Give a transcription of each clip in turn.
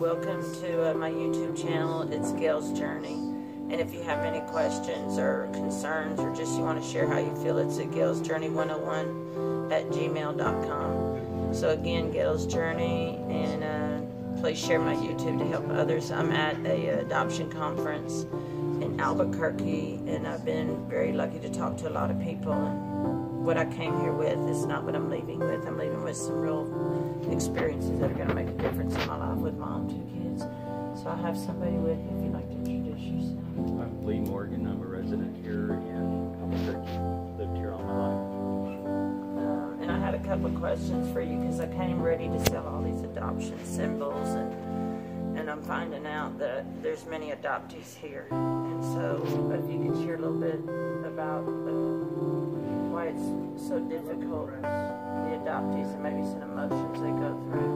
welcome to my YouTube channel. It's Gail's Journey. And if you have any questions or concerns or just you want to share how you feel, it's at gailsjourney101@gmail.com. So again, Gail's Journey, and please share my YouTube to help others. I'm at a adoption conference in Albuquerque, and I've been very lucky to talk to a lot of people. And what I came here with is not what I'm leaving with. I'm leaving with some real experiences that are going to make a difference in my life with mom, 2 kids. So I have somebody with me if you'd like to introduce yourself. I'm Lee Morgan. I'm a resident here in Albuquerque. Lived here all my life. And I had a couple of questions for you because I came ready to sell all these adoption symbols, and I'm finding out that there's many adoptees here. And so if you could share a little bit about why it's so difficult, the adoptees, and maybe some emotions they go through.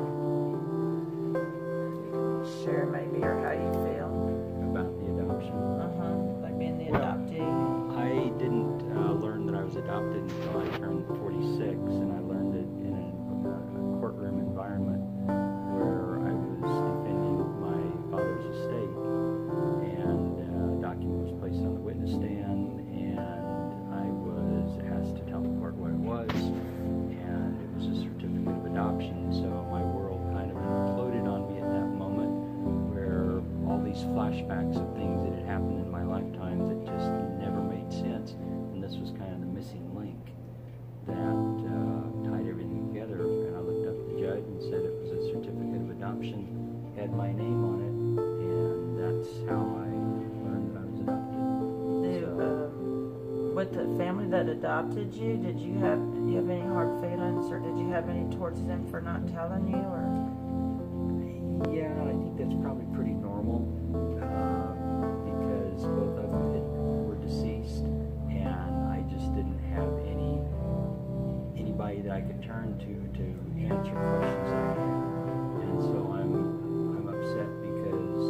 You can share maybe, or how you feel About the adoption. like being the adoptee. I didn't learn that I was adopted until I turned 46, and I learned it in a courtroom environment where I was defending my father's estate, and a document was placed on the witness stand, and I was asked to tell the court what it was, and it was a certificate of adoption. So my world kind of imploded on me at that moment, where all these flashbacks of things that had happened in my lifetime that just never made sense, and this was kind of the missing link that tied everything together. And I looked up the judge and said it was a certificate of adoption, had my name on it, and that's how I learned that I was adopted. With the family that adopted you, did you have any hard feelings, or did you have any towards them for not telling you, or? Yeah, I think that's probably pretty normal, because both of them were deceased, and I just didn't have anybody that I could turn to answer questions I had, and so I'm upset because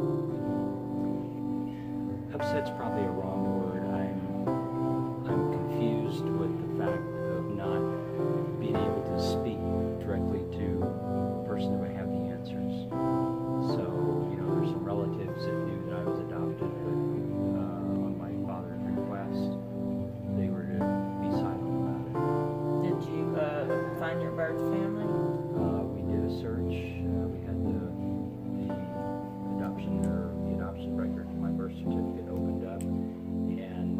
upset's probably a wrong word. I'm confused with the fact of not being able to speak directly to the person who would have the answers. So, there's some relatives that knew that I was adopted, but on my father's request, they were to be silent about it. Did you find your birth family? We did a search. We had the adoption record for my birth certificate opened up, and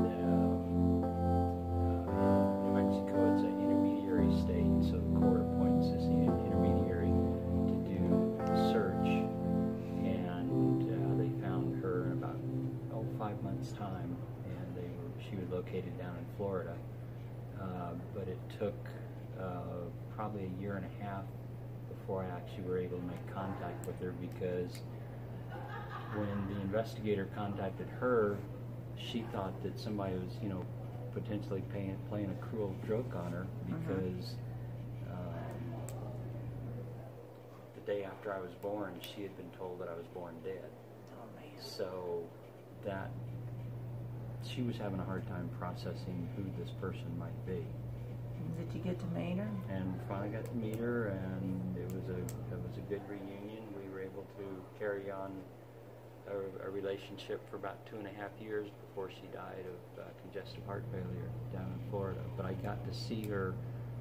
New Mexico, it's an intermediary state, so the court appoints this intermediary to do the search, and they found her in about 5 months' time, and she was located down in Florida, but it took probably a year and a half before I actually were able to make contact with her, because when the investigator contacted her, she thought that somebody was, potentially playing a cruel joke on her, because the day after I was born, she had been told that I was born dead. Oh, man. So that she was having a hard time processing who this person might be. Did you get to meet her? And finally got to meet her, and it was a good reunion. We were able to carry on a relationship for about 2.5 years before she died of congestive heart failure down in Florida. But I got to see her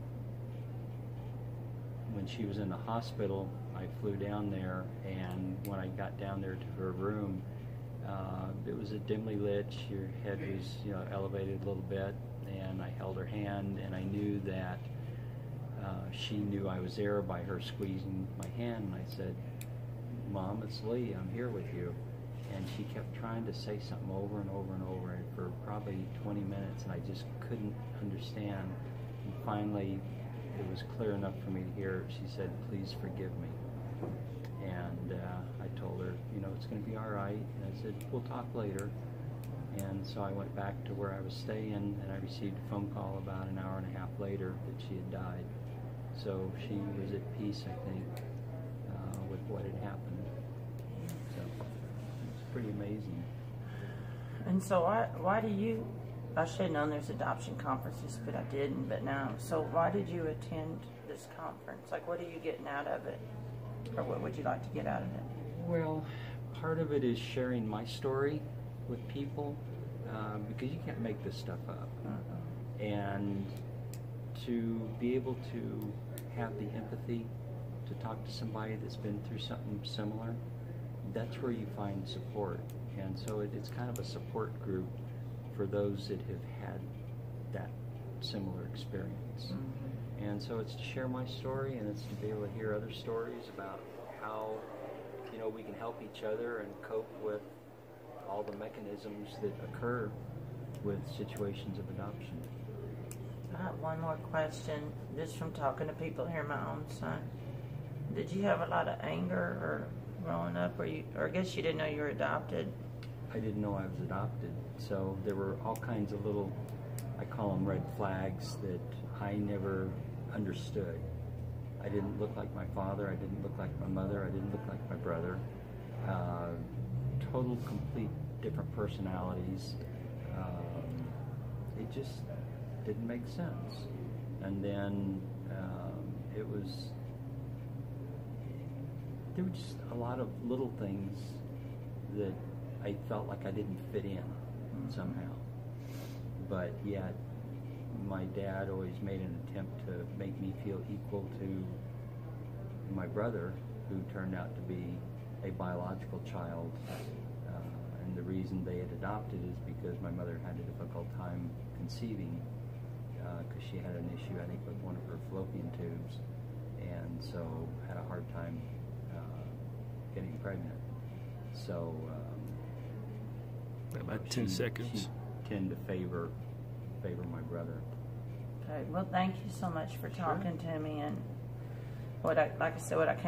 when she was in the hospital. I flew down there, and when I got down there to her room, it was a dimly lit. Her head was elevated a little bit, and I held her hand, and I knew that she knew I was there by her squeezing my hand, and I said, "Mom, it's Lee, I'm here with you." And she kept trying to say something over and over and over, and for probably 20 minutes, and I just couldn't understand. And finally, it was clear enough for me to hear. She said, "Please forgive me." And I told her, it's going to be all right. And I said, "We'll talk later." And so I went back to where I was staying, and I received a phone call about an hour and a half later that she had died. So she was at peace, I think, with what had happened. So it's pretty amazing. And so why do you, I should have known there's adoption conferences, but I didn't, but now, so why did you attend this conference? Like, what are you getting out of it? Or what would you like to get out of it? Well, part of it is sharing my story with people, because you can't make this stuff up. And to be able to have the empathy to talk to somebody that's been through something similar, that's where you find support. And so it's kind of a support group for those that have had that similar experience. And so it's to share my story, and it's to be able to hear other stories about how, you know, we can help each other and cope with all the mechanisms that occur with situations of adoption. I have one more question, just from talking to people here, my own son. Did you have a lot of anger or growing up, or I guess you didn't know you were adopted? I didn't know I was adopted, so there were all kinds of little, I call them red flags, that I never understood. I didn't look like my father, I didn't look like my mother, I didn't look like my brother. Total, complete different personalities. It just didn't make sense. And then there were just a lot of little things that I felt like I didn't fit in somehow. But yet, my dad always made an attempt to make me feel equal to my brother, who turned out to be a biological child. And the reason they had adopted is because my mother had a difficult time conceiving, because she had an issue, I think, with one of her fallopian tubes, and so had a hard time getting pregnant. So about 10 seconds. She tend to favor my brother. Okay. Well, thank you so much for talking to me, and like I said, what I came